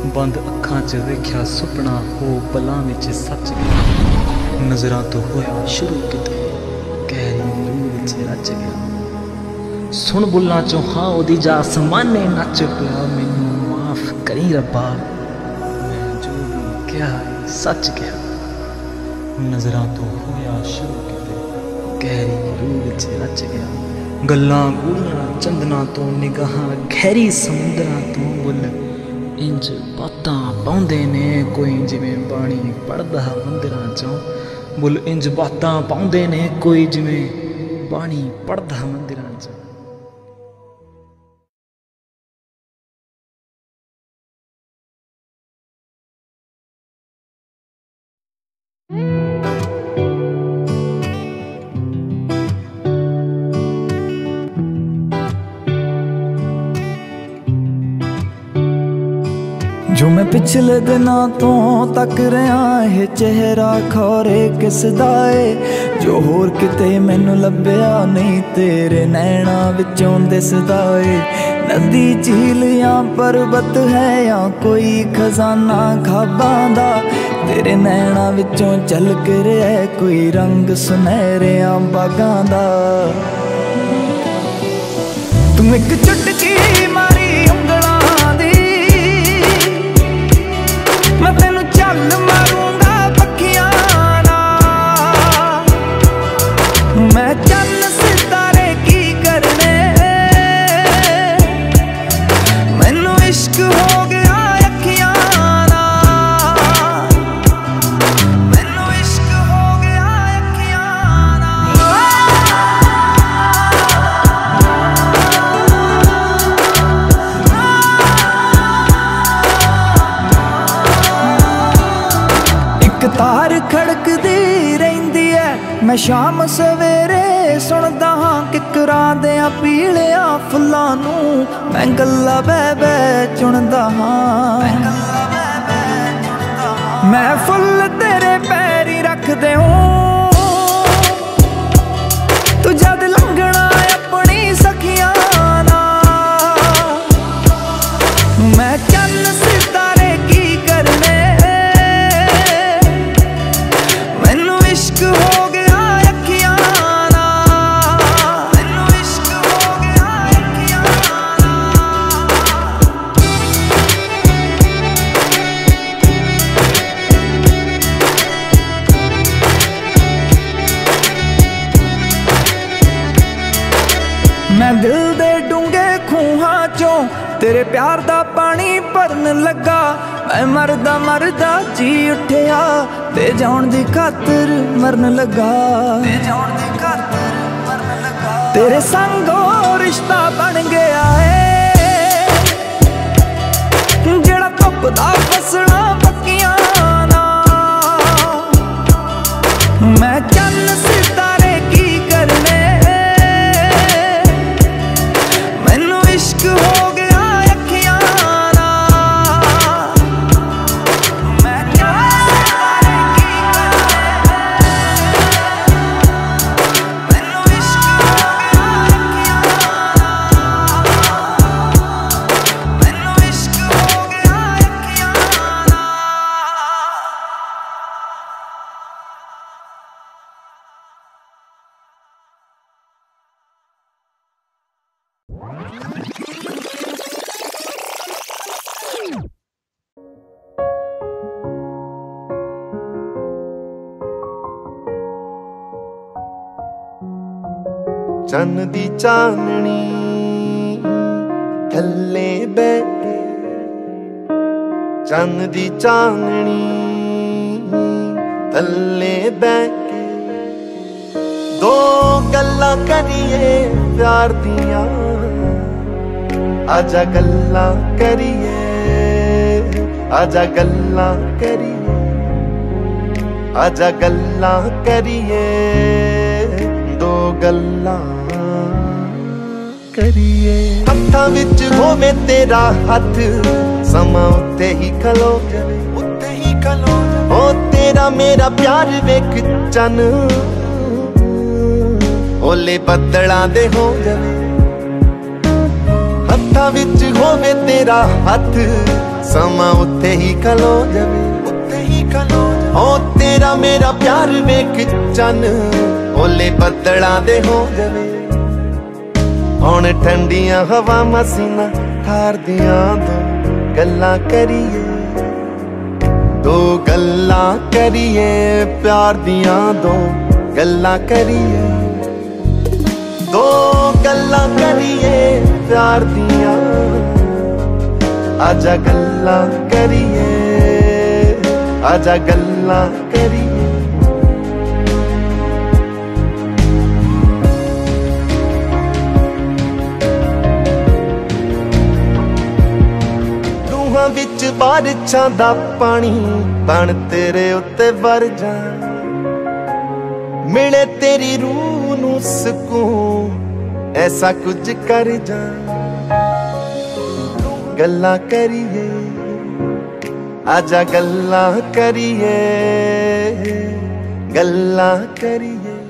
बंद अखां च वेख्या सुपना हो पलां विच सच गया। नज़रां तो होया शुरू किते गहरी रूह विच रच गया। सुन बुल्लां चों हाँ ओदी जा आसमाने नच पिया। मैनू माफ करी रब्बा मैं जो भी कहा सच गया। नज़रां तो होया शुरू किते गहरी रूह विच रच गया। गल्लां गूढ़ियां चंदना तो निगाहां गहरी समुंदरां तो बुल इंज बातां पाउंदे ने कोई जिवें बाणी पढ़दा मंदिरां चों। बुल इंज बातां पाउंदे ने कोई जिवें बाणी पढ़दा मंदिरां चों। जो मैं पिछले दिनों तो तक रहा है चेहरा खौरे किसदा है। जो होर किते मैनू लभ्या नहीं तेरे नैना विचों दिसदा है। नदी झील या पर्वत है या कोई खजाना खाबां दा तेरे नैना विचों झलक रहा है कोई रंग सुनहरे बागां दा। तुम एक चुटकी मारी उंगलां दी मैं तेनू चल मारूंगा पखियां नाल। मैं चन्न सितारे की करने मैनू इश्क हो गया अखियां नाल। मैनू इश्क हो गया अखियां तार खड़कदी रहिंदी है मैं शाम सवेरे सुनदा हाँ किकरां देयां पीलियां फुल्लां नूं मैं गल्लां बह बह चुनदा हाँ। मैं फुल तेरे पैरी रख देऊं तू जद लंघना अपनी सखियां नाल। मैं चन्न सितारे की करने इश्क हो गया अखियां नाल। मैनू इश्क हो गया अखियां मैं दिल दे डूंगे खूहां चों तेरे प्यार दा पानी भरन लगा। मैं मरदा मरदा जी उठिया ते जान दी खातर मरन लगा। तेरे संगो रिश्ता बन गया है जेड़ा धुपदा फसना पक्कियां नाल। मैं चन्न सितारे की करने मैनू इश्क हो गया अखियां चन्न दी चाननी थल्ले बैठे चन्न दी चाननी थल्ले बैठे दो गल्लां करिए प्यार दियां आजा गल्लां करिए आजा गल्लां करिए आजा गल्लां करिए दो गल्लां करिए। हत्थां विच होवे तेरा हथ समा उत्ते ही खलो जावे ओ तेरा मेरा प्यार वेख चन ओले बदलां दे हो जावे। ਸੀਟਾਂ ਵਿੱਚ ਹੋਵੇ ਤੇਰਾ ਹੱਥ ਸਮਾਂ ਉੱਥੇ ਹੀ ਖਲੋ ਜਾਵੇ, ਉੱਥੇ ਹੀ ਖਲੋ ਜਾਵੇ। ਓ ਤੇਰਾ ਮੇਰਾ ਪਿਆਰ ਵੇਖ ਚੰਨ ਓਲੇ ਬੱਦਲਾਂ ਦੇ ਹੋ ਜਾਵੇ। ਹੁਣ ਠੰਡੀਆਂ ਹਵਾਵਾਂ ਸੀਨਾ ਠਾਰਦੀਆਂ ਦੋ ਗੱਲਾਂ ਕਰੀਏ, ਦੋ ਗੱਲਾਂ ਕਰੀਏ प्यार दियां दो गल्लां करिए, दो गल्लां करिए प्यार दियां। आजा गल्लां करिए, आजा गल्लां करिए। रूहां विच बारिशां दा पानी बन तेरे उत्ते वर जा, मिले तेरी रूह नू सुकून ऐसा कुछ कर जा। गल्लां करिए, आजा गल्लां करिए, गल्लां करिए।